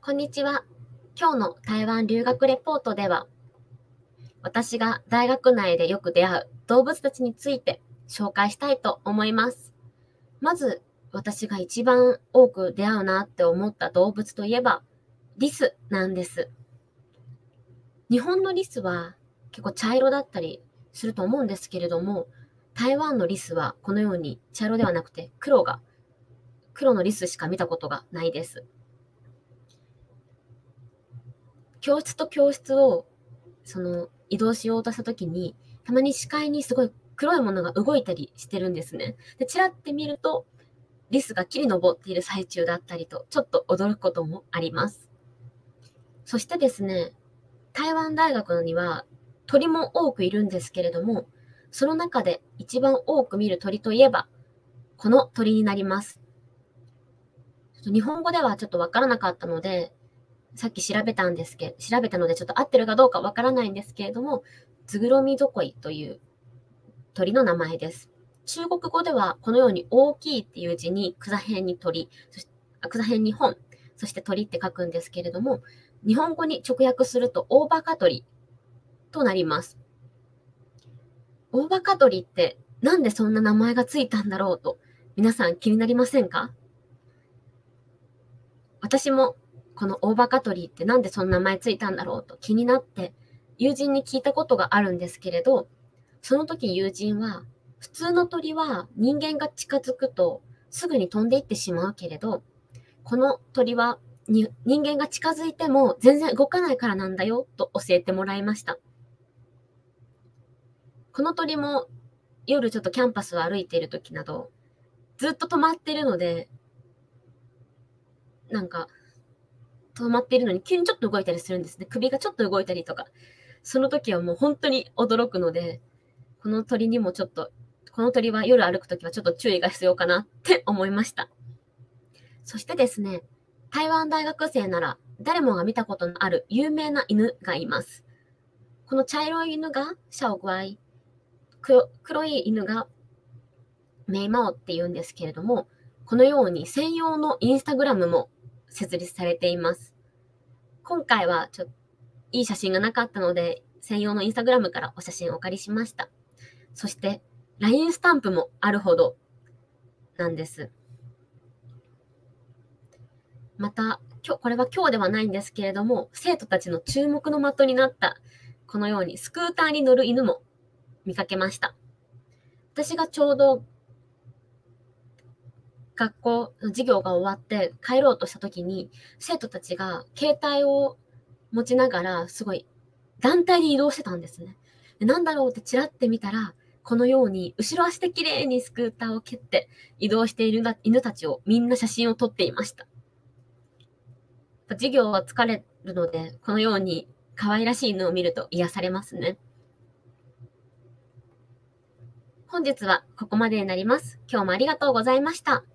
こんにちは。今日の台湾留学レポートでは、私が大学内でよく出会う動物たちについて紹介したいと思います。まず、私が一番多く出会うなって思った動物といえば、リスなんです。日本のリスは結構茶色だったりすると思うんですけれども、台湾のリスはこのように茶色ではなくて黒のリスしか見たことがないです。教室と教室を移動しようとしたときに、たまに視界にすごい黒いものが動いたりしてるんですね。で、チラって見ると、リスが木に登っている最中だったりと、ちょっと驚くこともあります。そしてですね、台湾大学には鳥も多くいるんですけれども、その中で一番多く見る鳥といえば、この鳥になります。日本語ではちょっとわからなかったので、さっき調べたのでちょっと合ってるかどうかわからないんですけれども、ズグロミゾコイという鳥の名前です。中国語ではこのように大きいっていう字に草辺に鳥、草辺に本、そして鳥って書くんですけれども、日本語に直訳するとオオバカ鳥となります。オオバカ鳥ってなんでそんな名前がついたんだろうと皆さん気になりませんか？私もこのオオバカ鳥ってなんでそんな名前ついたんだろうと気になって友人に聞いたことがあるんですけれど、その時友人は普通の鳥は人間が近づくとすぐに飛んでいってしまうけれど、この鳥は人間が近づいても全然動かないからなんだよと教えてもらいました。この鳥も夜ちょっとキャンパスを歩いている時などずっと止まってるので、なんか止まっているのに急にちょっと動いたりするんですね。首がちょっと動いたりとか。その時はもう本当に驚くので、この鳥にもちょっと、この鳥は夜歩くときはちょっと注意が必要かなって思いました。そしてですね、台湾大学生なら誰もが見たことのある有名な犬がいます。この茶色い犬がシャオグワイ、黒い犬がメイマオって言うんですけれども、このように専用のインスタグラムも設立されています。今回はちょっといい写真がなかったので、専用のインスタグラムからお写真をお借りしました。そして、LINE スタンプもあるほどなんです。また、これは今日ではないんですけれども、生徒たちの注目の的になった、このようにスクーターに乗る犬も見かけました。私がちょうど学校の授業が終わって帰ろうとした時に、生徒たちが携帯を持ちながら、すごい団体で移動してたんですね。でなんだろうってチラって見たら、このように後ろ足で綺麗にスクーターを蹴って移動している犬たちをみんな写真を撮っていました。授業は疲れるので、このように可愛らしい犬を見ると癒されますね。本日はここまでになります。今日もありがとうございました。